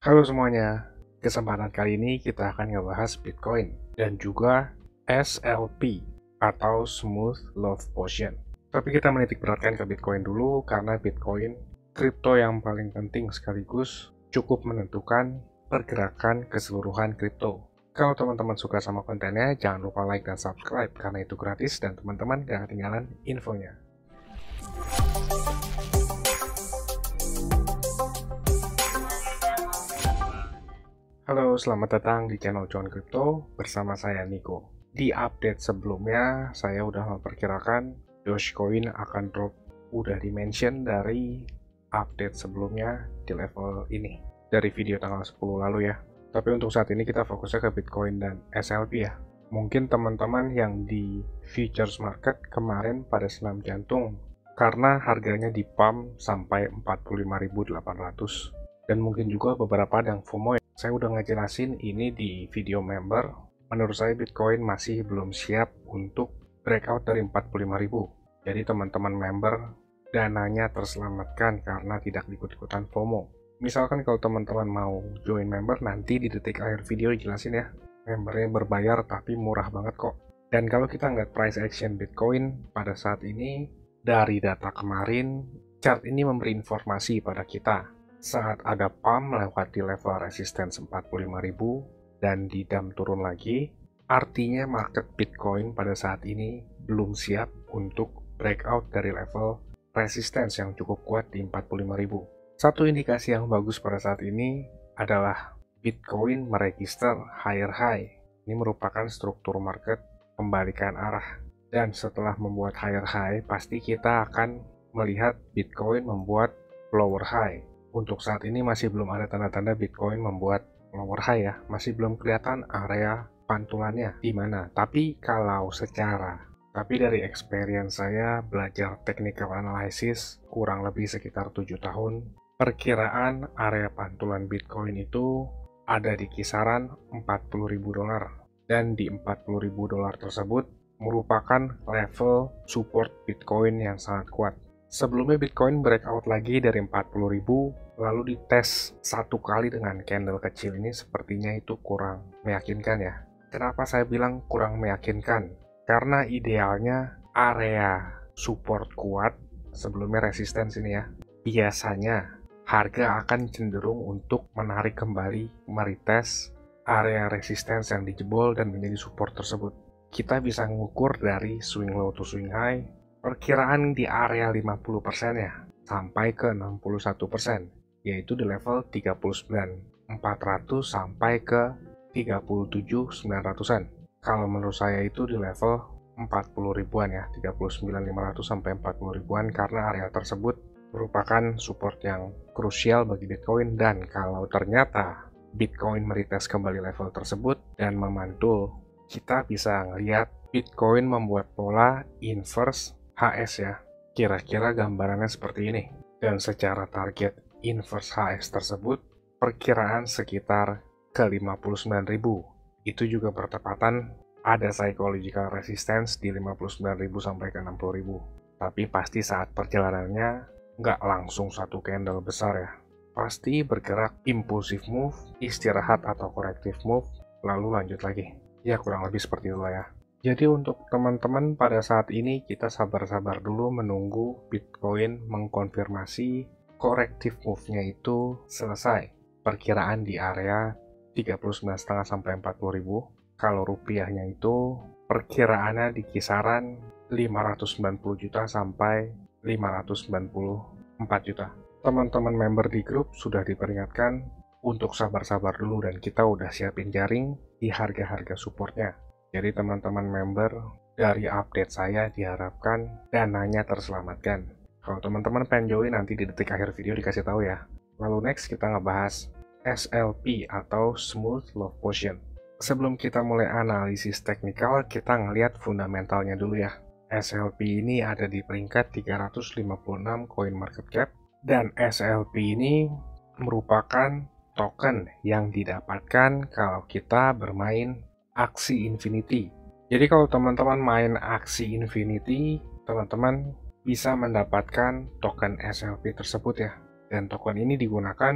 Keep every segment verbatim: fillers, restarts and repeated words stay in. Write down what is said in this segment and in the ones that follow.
Halo semuanya, kesempatan kali ini kita akan ngebahas Bitcoin dan juga S L P atau Smooth Love Potion. Tapi kita menitik beratkan ke Bitcoin dulu karena Bitcoin kripto yang paling penting sekaligus cukup menentukan pergerakan keseluruhan kripto. Kalau teman-teman suka sama kontennya, jangan lupa like dan subscribe karena itu gratis dan teman-teman gak ketinggalan infonya. Halo, selamat datang di channel Cuan Crypto bersama saya Niko. Di update sebelumnya, saya udah memperkirakan Dogecoin akan drop, udah di-mention dari update sebelumnya di level ini, dari video tanggal sepuluh lalu ya. Tapi untuk saat ini kita fokusnya ke Bitcoin dan S L P ya. Mungkin teman-teman yang di futures market kemarin pada senam jantung karena harganya di pump sampai empat puluh lima ribu delapan ratus. Dan mungkin juga beberapa yang FOMO ya. Saya udah ngejelasin ini di video member. Menurut saya Bitcoin masih belum siap untuk breakout dari empat puluh lima ribu. Jadi teman-teman member dananya terselamatkan karena tidak ikut-ikutan FOMO. Misalkan kalau teman-teman mau join member, nanti di detik akhir video dijelasin ya. Membernya berbayar tapi murah banget kok. Dan kalau kita nggak price action Bitcoin pada saat ini, dari data kemarin, chart ini memberi informasi pada kita. Saat ada pump lewat di level resistance empat puluh lima ribu dan di dump turun lagi, artinya market Bitcoin pada saat ini belum siap untuk breakout dari level resistance yang cukup kuat di empat puluh lima ribu. Satu indikasi yang bagus pada saat ini adalah Bitcoin meregister higher high. Ini merupakan struktur market pembalikan arah. Dan setelah membuat higher high, pasti kita akan melihat Bitcoin membuat lower high. Untuk saat ini masih belum ada tanda-tanda Bitcoin membuat lower high ya, masih belum kelihatan area pantulannya di mana. Tapi kalau secara, tapi dari experience saya belajar technical analysis kurang lebih sekitar tujuh tahun, perkiraan area pantulan Bitcoin itu ada di kisaran empat puluh ribu dolar. Dan di empat puluh ribu dolar tersebut merupakan level support Bitcoin yang sangat kuat. Sebelumnya Bitcoin breakout lagi dari empat puluh ribu, lalu dites satu kali dengan candle kecil ini, sepertinya itu kurang meyakinkan ya. Kenapa saya bilang kurang meyakinkan? Karena idealnya area support kuat, sebelumnya resistance ini ya, biasanya harga akan cenderung untuk menarik kembali, meretest area resistance yang dijebol dan menjadi support tersebut. Kita bisa mengukur dari swing low to swing high, perkiraan di area lima puluh persen ya, sampai ke enam puluh satu persen, yaitu di level tiga puluh sembilan ribu empat ratus sampai ke tiga puluh tujuh ribu sembilan ratusan. Kalau menurut saya itu di level empat puluh ribuan ya, tiga puluh sembilan ribu lima ratus sampai empat puluh ribuan, karena area tersebut merupakan support yang krusial bagi Bitcoin. Dan kalau ternyata Bitcoin meretest kembali level tersebut dan memantul, kita bisa ngelihat Bitcoin membuat pola inverse H S ya, kira-kira gambarannya seperti ini. Dan secara target inverse H S tersebut perkiraan sekitar ke lima puluh sembilan ribu. Itu juga bertepatan ada psychological resistance di lima puluh sembilan ribu sampai ke enam puluh ribu. Tapi pasti saat perjalanannya nggak langsung satu candle besar ya. Pasti bergerak impulsive move, istirahat atau corrective move, lalu lanjut lagi. Ya kurang lebih seperti itu lah ya. Jadi untuk teman-teman pada saat ini kita sabar-sabar dulu menunggu Bitcoin mengkonfirmasi corrective move-nya itu selesai. Perkiraan di area tiga puluh sembilan koma lima sampai empat puluh ribu. Kalau rupiahnya itu perkiraannya di kisaran lima ratus sembilan puluh juta sampai lima ratus sembilan puluh empat juta. Teman-teman member di grup sudah diperingatkan untuk sabar-sabar dulu dan kita udah siapin jaring di harga-harga supportnya. Jadi teman-teman member dari update saya diharapkan dananya terselamatkan. Kalau teman-teman pengen join nanti di detik akhir video dikasih tahu ya. Lalu next kita ngebahas S L P atau Smooth Love Potion. Sebelum kita mulai analisis teknikal, kita ngelihat fundamentalnya dulu ya. S L P ini ada di peringkat tiga ratus lima puluh enam coin market cap, dan S L P ini merupakan token yang didapatkan kalau kita bermain aksi Infinity. Jadi kalau teman-teman main aksi Infinity, teman-teman bisa mendapatkan token S L P tersebut ya. Dan token ini digunakan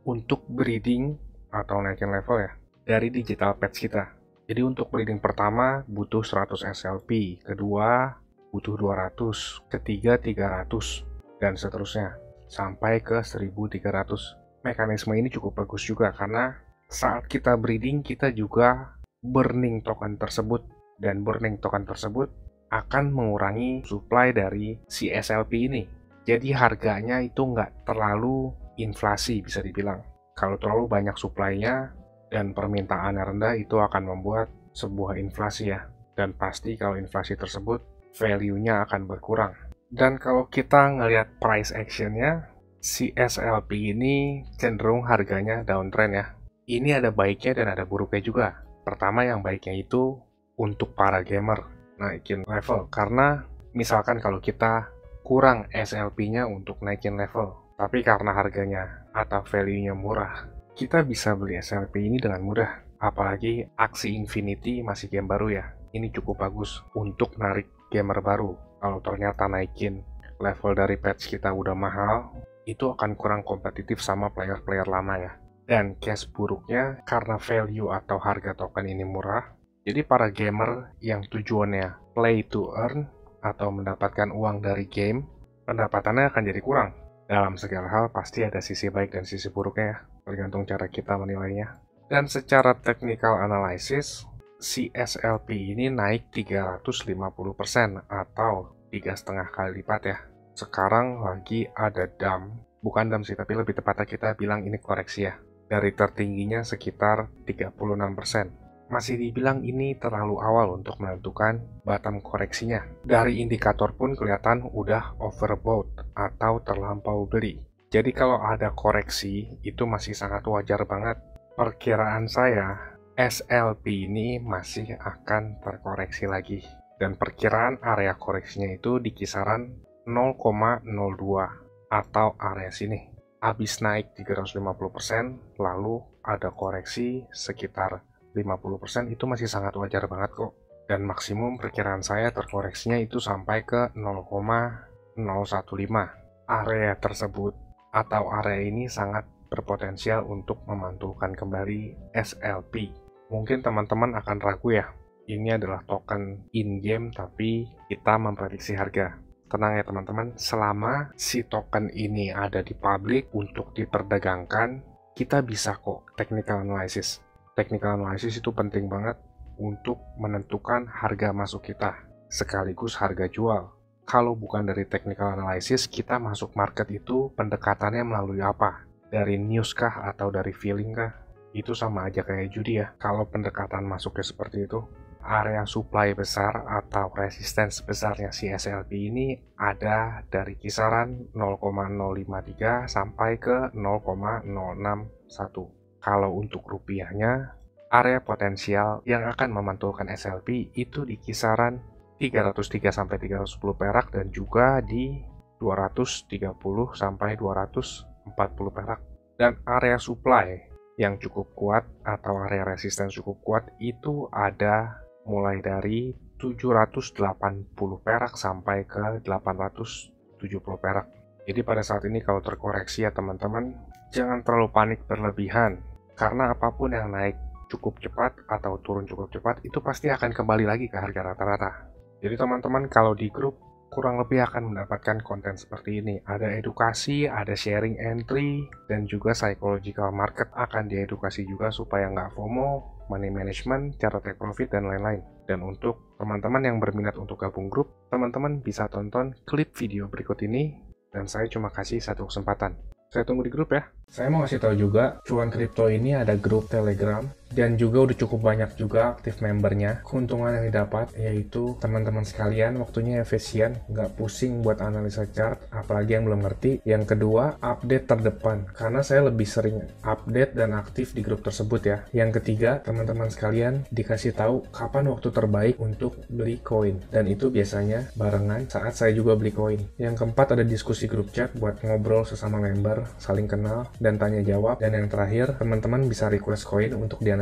untuk breeding atau naikin level ya dari digital pets kita. Jadi untuk breeding pertama butuh seratus S L P, kedua butuh dua ratus, ketiga tiga ratus, dan seterusnya sampai ke seribu tiga ratus. Mekanisme ini cukup bagus juga karena saat kita breeding kita juga burning token tersebut, dan burning token tersebut akan mengurangi supply dari si S L P ini. Jadi harganya itu nggak terlalu inflasi bisa dibilang. Kalau terlalu banyak supply-nya dan permintaannya rendah itu akan membuat sebuah inflasi ya. Dan pasti kalau inflasi tersebut value-nya akan berkurang. Dan kalau kita ngelihat price action-nya, si S L P ini cenderung harganya downtrend ya. Ini ada baiknya dan ada buruknya juga. Pertama yang baiknya itu untuk para gamer naikin level. Karena misalkan kalau kita kurang S L P-nya untuk naikin level, tapi karena harganya atau value-nya murah, kita bisa beli S L P ini dengan mudah. Apalagi Axie Infinity masih game baru ya. Ini cukup bagus untuk narik gamer baru. Kalau ternyata naikin level dari patch kita udah mahal, itu akan kurang kompetitif sama player-player lama ya. Dan case buruknya karena value atau harga token ini murah, jadi para gamer yang tujuannya play to earn atau mendapatkan uang dari game, pendapatannya akan jadi kurang. Dalam segala hal pasti ada sisi baik dan sisi buruknya ya, tergantung cara kita menilainya. Dan secara technical analysis, si S L P ini naik tiga ratus lima puluh persen atau tiga koma lima kali lipat ya. Sekarang lagi ada dump, bukan dump sih, tapi lebih tepatnya kita bilang ini koreksi ya. Dari tertingginya sekitar tiga puluh enam persen. Masih dibilang ini terlalu awal untuk menentukan bottom koreksinya. Dari indikator pun kelihatan udah overbought atau terlampau beli. Jadi kalau ada koreksi, itu masih sangat wajar banget. Perkiraan saya, S L P ini masih akan terkoreksi lagi. Dan perkiraan area koreksinya itu di kisaran nol koma nol dua atau area sini. Habis naik tiga ratus lima puluh persen, lalu ada koreksi sekitar lima puluh persen, itu masih sangat wajar banget kok. Dan maksimum perkiraan saya terkoreksinya itu sampai ke nol koma nol satu lima. Area tersebut atau area ini sangat berpotensial untuk memantulkan kembali S L P. Mungkin teman-teman akan ragu ya, ini adalah token in-game tapi kita memprediksi harga. Tenang ya teman-teman, selama si token ini ada di public untuk diperdagangkan, kita bisa kok technical analysis. Technical analysis itu penting banget untuk menentukan harga masuk kita, sekaligus harga jual. Kalau bukan dari technical analysis, kita masuk market itu pendekatannya melalui apa? Dari news kah atau dari feeling kah? Itu sama aja kayak judi ya. Kalau pendekatan masuknya seperti itu, area supply besar atau resistance besarnya si S L P ini ada dari kisaran nol koma nol lima tiga sampai ke nol koma nol enam satu. Kalau untuk rupiahnya, area potensial yang akan memantulkan S L P itu di kisaran tiga ratus tiga sampai tiga ratus sepuluh perak dan juga di dua ratus tiga puluh sampai dua ratus empat puluh perak. Dan area supply yang cukup kuat atau area resistance cukup kuat itu ada mulai dari tujuh ratus delapan puluh perak sampai ke delapan ratus tujuh puluh perak. Jadi pada saat ini kalau terkoreksi ya teman-teman, jangan terlalu panik berlebihan. Karena apapun yang naik cukup cepat atau turun cukup cepat, itu pasti akan kembali lagi ke harga rata-rata. Jadi teman-teman kalau di grup, kurang lebih akan mendapatkan konten seperti ini. Ada edukasi, ada sharing entry, dan juga psychological market akan diedukasi juga supaya nggak FOMO, money management, cara take profit, dan lain-lain. Dan untuk teman-teman yang berminat untuk gabung grup, teman-teman bisa tonton klip video berikut ini, dan saya cuma kasih satu kesempatan. Saya tunggu di grup ya. Saya mau kasih tahu juga, Cuan Kripto ini ada grup Telegram, dan juga udah cukup banyak juga aktif membernya. Keuntungan yang didapat yaitu teman-teman sekalian waktunya efisien, nggak pusing buat analisa chart, apalagi yang belum ngerti. Yang kedua, update terdepan, karena saya lebih sering update dan aktif di grup tersebut ya. Yang ketiga, teman-teman sekalian dikasih tahu kapan waktu terbaik untuk beli koin, dan itu biasanya barengan saat saya juga beli koin. Yang keempat, ada diskusi grup chat buat ngobrol sesama member, saling kenal, dan tanya jawab. Dan yang terakhir, teman-teman bisa request koin untuk dianalisa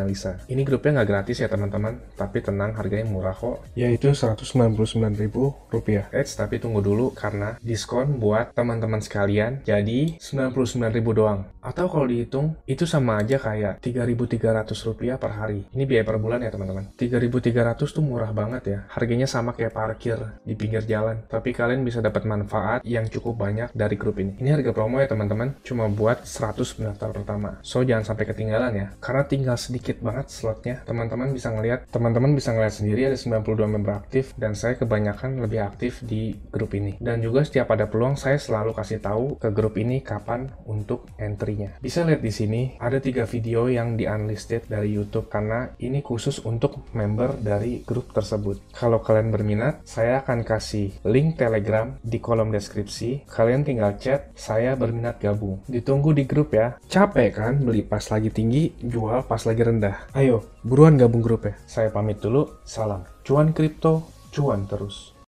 analisa. Ini grupnya nggak gratis ya teman-teman, tapi tenang, harganya murah kok, yaitu seratus sembilan puluh sembilan ribu rupiah. Eits, tapi tunggu dulu karena diskon buat teman-teman sekalian jadi sembilan puluh sembilan ribu doang. Atau kalau dihitung, itu sama aja kayak tiga ribu tiga ratus rupiah per hari. Ini biaya per bulan ya teman-teman. tiga ribu tiga ratus tuh murah banget ya. Harganya sama kayak parkir di pinggir jalan. Tapi kalian bisa dapat manfaat yang cukup banyak dari grup ini. Ini harga promo ya teman-teman, cuma buat seratus pendaftar pertama. So jangan sampai ketinggalan ya, karena tinggal sedikit banget slotnya. Teman-teman bisa ngelihat, teman-teman bisa ngelihat sendiri ada sembilan puluh dua member aktif dan saya kebanyakan lebih aktif di grup ini. Dan juga setiap ada peluang saya selalu kasih tahu ke grup ini kapan untuk entry-nya. Bisa lihat di sini ada tiga video yang di unlisted dari YouTube karena ini khusus untuk member dari grup tersebut. Kalau kalian berminat, saya akan kasih link Telegram di kolom deskripsi. Kalian tinggal chat, saya berminat gabung. Ditunggu di grup ya. Capek kan beli pas lagi tinggi, jual pas lagi rendah. Ayo, buruan gabung grup ya. Saya pamit dulu, salam. Cuan kripto, cuan terus.